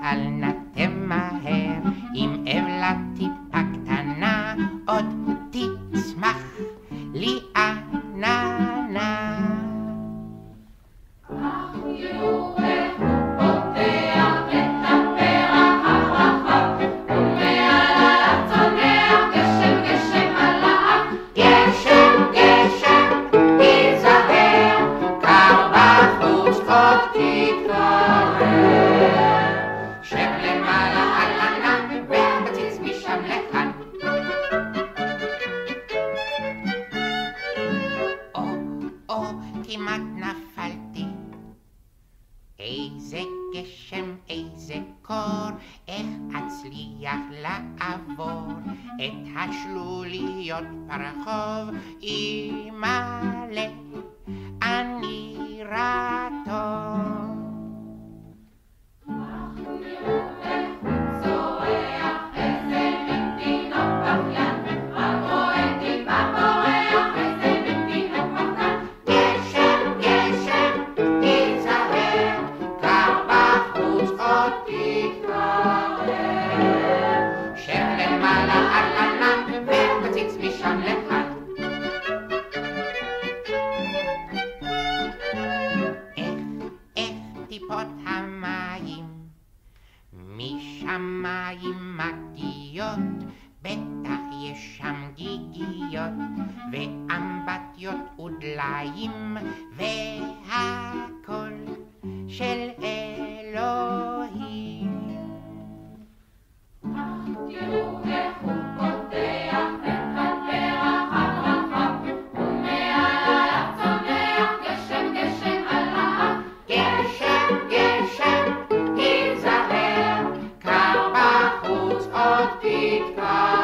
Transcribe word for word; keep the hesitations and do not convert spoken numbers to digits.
אל נתם מהר, עם אבלה טיפה קטנה, עוד תצמח לי עננה. כך יראה הוא פותח את הפרח הרחב, ומעליו צונח גשם גשם על האף. גשם גשם תיזהר, קר בחוץ עוד תתקרר. שב למעלה על ענן ותציץ משם לכאן. או או כמעט נפלתי, איזה גשם איזה קור, איך אצליח לעבור את השלוליות ברחוב. אימא'לה אני רטוב. כך יראה הוא צורח, איזה מין תינוק בכיין, רק רואה טיפה בורח, איזה מין תינוק פחדן. גשם גשם תיזהר, קר בחוץ עוד תתקרר. שב למעלה על ענן ותציץ משם לכאן. איך איך טיפות המים משמיים מגיעות, בטח יש שם גיגיות ואמבטיות ודליים, והכל של אלוהים. כך תראו איך הוא פותח את הפרח הרחב, ומעליו צונח גשם גשם על האף. גשם גשם תיזהר, קר בחוץ עוד תתקרר.